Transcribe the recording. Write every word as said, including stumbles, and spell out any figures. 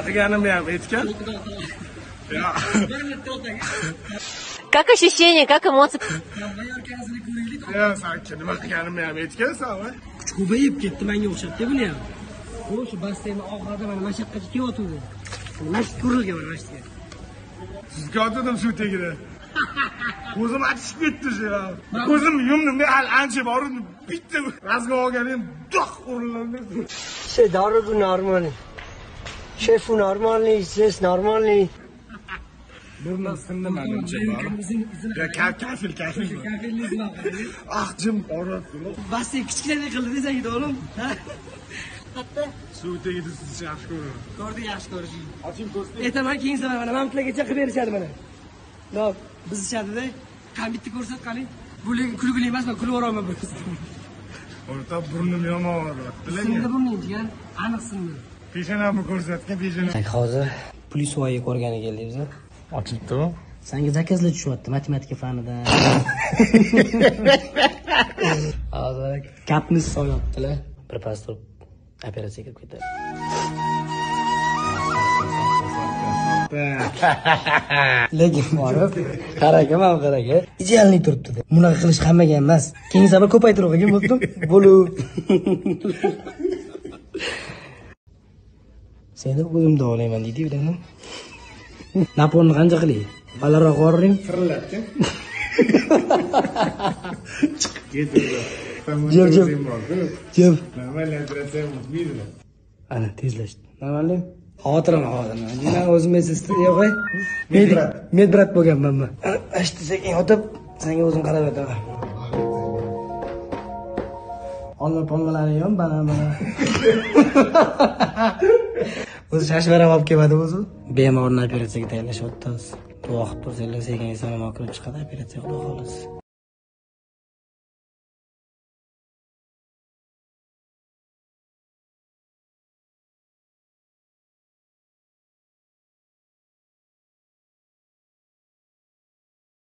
qilganimni ham aytgan. Как ощущение, как эмоции? Ya sen nima qilganimni ham aytgansan, va? Kuch ko'payib ketdi menga o'xshatdi buni ham. O'sha basseynni oxirida mana mashaqqatga kelyotdi. Mashq ko'rilgan mana mashqga. Sizga otdim suv tagida. Ko'zim achishib ketdi ya. Ko'zim yumdim, men hali ancha bor edi. Bitta razg'o olganim do'q urildi. Şey doğru bu normal. Şef bu normal, siz normal. Burnu sindi menimcha bor. Ya kafil kafil. Kafillik nima qildi? Ah jim orab. Basseyn kichkina qildi desang oğlum. Hatta Suv tagida siz yaxshi ko'ring. ko'rdi yaxshi ko'rishing. Oching ko'zni. Aytaman keyin sana mana mamtlargacha qilib berishadi mana. Xo'p, biz ichadida kombitni ko'rsatqaning. Bu lekin kulgili emas, men kulib o'raman bu. O'rta burnim yomon o'radi. Sindi burning jiyan, aniq sindi. Peshanamni ko'rsatgan, peshanam. Hozir Pulisoyga ko'rgani keldik biz. Ochibdimi? Senga zakazlar tushyapti matematika fanidan. Hozir gapni so'yaptilar. Bir pas turib operatsiyaga kirib ketadi. Lekin borib, qaraka, mana qaraka. Idealni turibdi deb. Bunaqa qilish hammaga emas. Keyin sabr ko'paytirib olgan bo'ldim. Bo'lib. Seni o'zim davolayman deydi bilaman. Naponni qancha qiling? Balandroq qo'ring. Firillatdi. Chiqib ketdi. Jeb jeb. Jeb. Normal operatsiya bo'lmaydi. Ana tezlashdi. Normalmi? Xotiram hozir. Men o'zim esda yo'q. Medbrat. Medbrat bo'lganman men. Ashti sekin yotib, senga o'zim qarab o'taman. Olma polmalari ham bana bana. O'zi shashvara olib kelmadi o'zi. Bemorni operatsiyaga tayyorlashyapti. Duo qilib tursanglar sekin salomat kirib chiqadi, operatsiya qilib qolasiz.